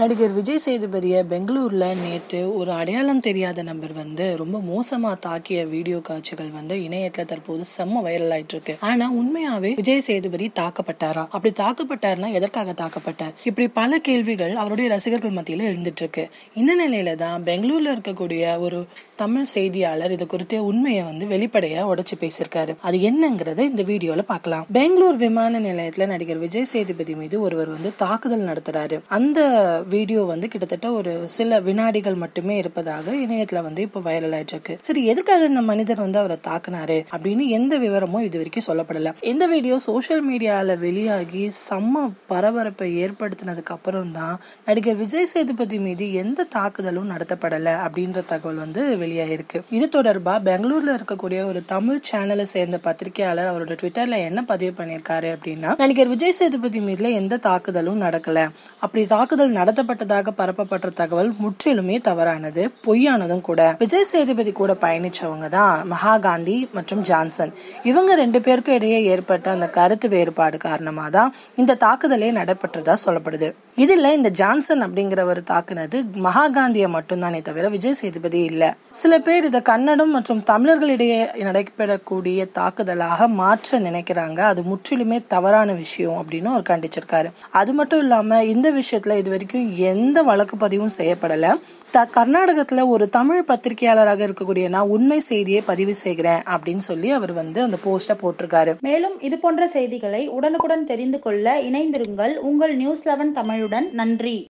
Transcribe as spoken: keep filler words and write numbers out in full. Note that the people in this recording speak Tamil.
நடிகர் விஜய் சேதுபதியை பெங்களூர்ல நேத்து ஒரு அடையாளம் தெரியாத நபர் வந்து ரொம்ப மோசமா தாக்கிய வீடியோ காட்சிகள் வந்து இணையத்துல தற்போது செம்ம வைரல் ஆயிட்டு இருக்கு. ஆனா உண்மையாவே விஜய் சேதுபதி தாக்கப்பட்டாரா? அப்படி தாக்கப்பட்டாருன்னா எதற்காக தாக்கப்பட்டார்? இப்படி பல கேள்விகள் அவருடைய ரசிகர்கள் மத்தியில எழுந்துட்டு இருக்கு. இந்த நிலையில தான் பெங்களூர்ல இருக்கக்கூடிய ஒரு தமிழ் செய்தியாளர் இது குறித்த உண்மையை வந்து வெளிப்படையா உடைச்சு பேசியிருக்காரு. அது என்னங்கறத இந்த வீடியோல பாக்கலாம். பெங்களூர் விமான நிலையத்துல நடிகர் விஜய் சேதுபதி மீது ஒருவர் வந்து தாக்குதல் நடத்துறாரு. அந்த வீடியோ வந்து கிட்டத்தட்ட ஒரு சில வினாடிகள் மட்டுமே இருப்பதாக இணையத்துல வந்து இப்ப வைரல் ஆயிட்டு இருக்கு. சரி, எதுக்காக இந்த மனிதர் வந்து அவரை தாக்குனாரு அப்படின்னு எந்த விவரமும் இது வரைக்கும் சொல்லப்படல. இந்த வீடியோ சோசியல் மீடியால வெளியாகி செம்ம பரபரப்பை ஏற்படுத்தினதுக்கு அப்புறம் தான் நடிகர் விஜய் சேதுபதி மீது எந்த தாக்குதலும் நடத்தப்படல அப்படின்ற தகவல் வந்து வெளியாயிருக்கு. இது தொடர்பா பெங்களூர்ல இருக்கக்கூடிய ஒரு தமிழ் சேனலை சேர்ந்த பத்திரிகையாளர் அவரோட ட்விட்டர்ல என்ன பதிவு பண்ணிருக்காரு அப்படின்னா, நடிகர் விஜய் சேதுபதி மீதுல எந்த தாக்குதலும் நடக்கல, அப்படி தாக்குதல் நடத்தப்பட்டதாக பரப்பப்பட்ட தகவல் முற்றிலுமே தவறானது, பொய்யானதும் கூட. விஜய் சேதுபதி கூட பயணிச்சவங்க தான் மகாகாந்தி மற்றும் ஜான்சன். இவங்க ரெண்டு பேருக்கு இடையே ஏற்பட்ட அந்த கருத்து வேறுபாடு காரணமா தான் இந்த தாக்குதலே நடைபெற்றதா சொல்லப்படுது. இதுல இந்த ஜான்சன் அப்படிங்கிறவர் தாக்குனது மகாகாந்தியை மட்டும்தானே தவிர விஜய் சேதுபதி இல்ல. சில பேர் இதை கன்னடம் மற்றும் தமிழர்களிடையே நடைபெறக்கூடிய தாக்குதலாக மாற்ற நினைக்கிறாங்க. அது முற்றிலுமே தவறான விஷயம் அப்படின்னு அவர் கண்டிச்சிருக்காரு. அது மட்டும் இல்லாம இந்த விஷயத்துல இது வரைக்கும் எந்த வழக்கு பதிவும் செய்யப்படல. கர்நாடகத்துல ஒரு தமிழ் பத்திரிகையாளராக இருக்கக்கூடிய நான் உண்மை செய்தியை பதிவு செய்கிறேன் அப்படின்னு சொல்லி அவர் வந்து அந்த போஸ்ட போட்டிருக்காரு. மேலும் இது போன்ற செய்திகளை உடனுக்குடன் தெரிந்து கொள்ள இணைந்திருங்கள் உங்கள் நியூஸ் லெவன் தமிழுடன். நன்றி.